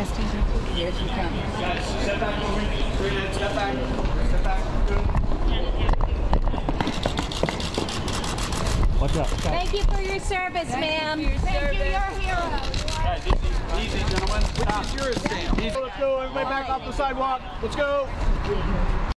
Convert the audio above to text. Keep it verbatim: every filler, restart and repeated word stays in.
testing? Yes, you can. Guys, step back over. Step back. Step back. Watch out. Thank you for your service, ma'am. Thank you, Thank you, you're you're heroes. Guys, easy, easy, gentlemen. Which is yours, Sam? Let's go. Everybody back off the sidewalk. Let's go.